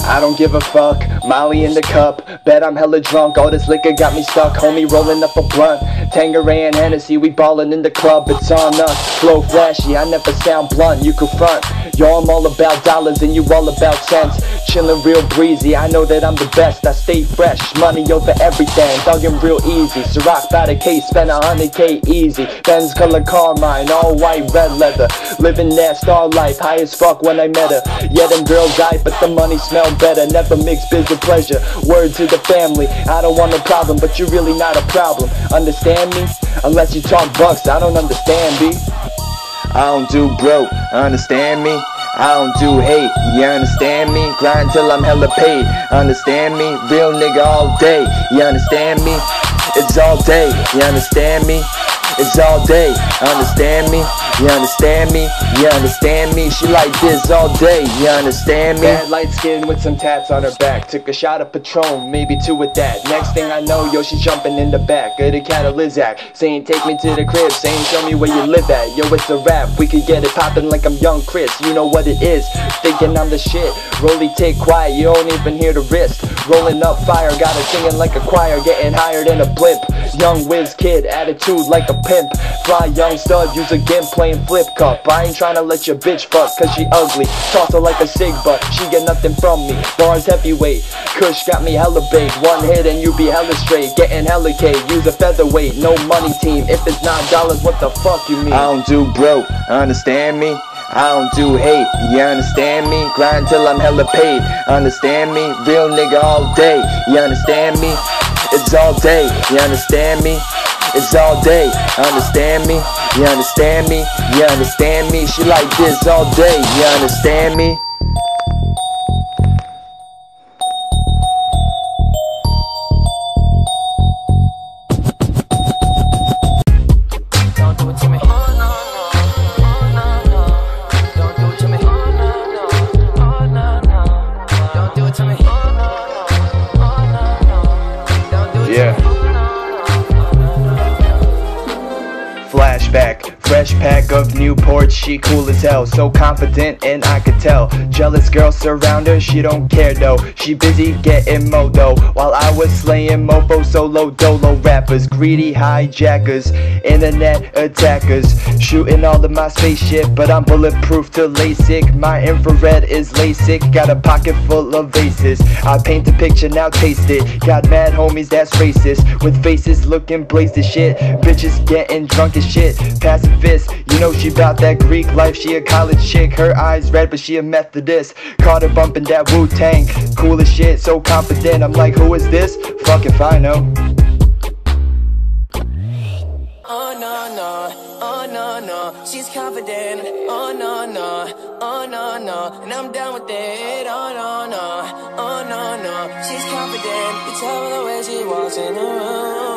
I don't give a fuck, Molly in the cup. Bet I'm hella drunk, all this liquor got me stuck. Homie rolling up a blunt, Tanqueray and Hennessy, we ballin' in the club. It's on us, flow flashy, I never sound blunt. You could front, yo, I'm all about dollars and you all about cents. Chillin' real breezy, I know that I'm the best. I stay fresh, money over everything, thuggin' real easy. Ciroc by the case, spend 100K easy. Benz color Carmine, all white, red leather. Living that star life, high as fuck when I met her. Yeah, them girls died, but the money smell better. Never mix biz with pleasure, word to the family. I don't want no problem, but you're really not a problem. Understand me? Unless you talk bucks, I don't understand, B. I don't do broke, understand me? I don't do hate, you understand me? Grind till I'm hella paid, understand me? Real nigga all day, you understand me? It's all day, you understand me? It's all day, understand me? You understand me? You understand me? She like this all day, you understand me? Bad light skin with some tats on her back. Took a shot of Patron, maybe two with that. Next thing I know, yo, she jumping in the back of the Cadillac, saying take me to the crib, saying show me where you live at. Yo, it's a rap, we could get it poppin' like I'm young Chris. You know what it is, thinking I'm the shit. Rolly take quiet, you don't even hear the wrist. Rolling up fire, got her singing like a choir, getting higher than a blimp. Young whiz kid, attitude like a pimp. Fly young stud, use a gimp playing flip cup. I ain't tryna let your bitch fuck, cause she ugly. Toss her like a cig butt, she get nothing from me. Bars heavyweight, Kush got me hella baked. One hit and you be hella straight, getting hella K. Use a featherweight, no money team. If it's not dollars, what the fuck you mean? I don't do broke, understand me? I don't do hate, you understand me? Grind till I'm hella paid, understand me? Real nigga all day, you understand me? It's all day, you understand me? It's all day, understand me? You understand me? You understand me? She like this all day, you understand me? Flashback, fresh pack of Newport, she cool as hell, so confident and I could tell. Jealous girls surround her, she don't care though. She busy getting modo, while I was slaying mofo solo dolo rappers. Greedy hijackers, internet attackers, shooting all of my spaceship, but I'm bulletproof to LASIK. My infrared is LASIK, got a pocket full of vases. I paint the picture, now taste it. Got mad homies that's racist, with faces looking blazed as shit. Bitches getting drunk as shit, pacifist, you know she bout that Greek life. She a college chick, her eyes red but she a Methodist. Caught her bumping that Wu-Tang, cool as shit, so confident. I'm like, who is this? Fuck if I know. Oh no no, oh no no, she's confident. Oh no no, oh no no, and I'm down with it. Oh no no, oh no no, she's confident. You tell her the way she walks in the room.